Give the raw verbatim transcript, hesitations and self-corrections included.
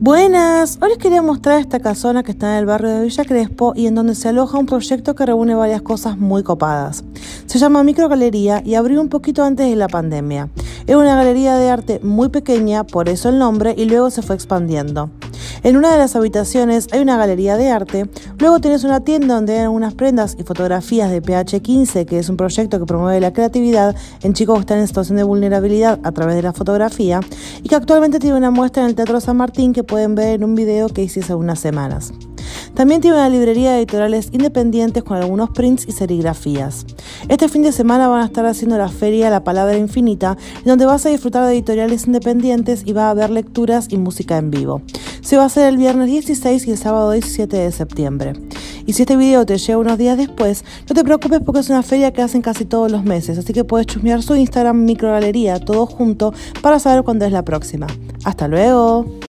Buenas, hoy les quería mostrar esta casona que está en el barrio de Villa Crespo y en donde se aloja un proyecto que reúne varias cosas muy copadas. Se llama Microgalería y abrió un poquito antes de la pandemia. Es una galería de arte muy pequeña, por eso el nombre, y luego se fue expandiendo. En una de las habitaciones hay una galería de arte, luego tienes una tienda donde hay algunas prendas y fotografías de P H quince, que es un proyecto que promueve la creatividad en chicos que están en situación de vulnerabilidad a través de la fotografía y que actualmente tiene una muestra en el Teatro San Martín que pueden ver en un video que hice hace unas semanas. También tiene una librería de editoriales independientes con algunos prints y serigrafías. Este fin de semana van a estar haciendo la feria La Palabra Infinita, en donde vas a disfrutar de editoriales independientes y va a haber lecturas y música en vivo. Se va a hacer el viernes dieciséis y el sábado diecisiete de septiembre. Y si este video te llega unos días después, no te preocupes porque es una feria que hacen casi todos los meses, así que puedes chusmear su Instagram Microgalería todo junto para saber cuándo es la próxima. ¡Hasta luego!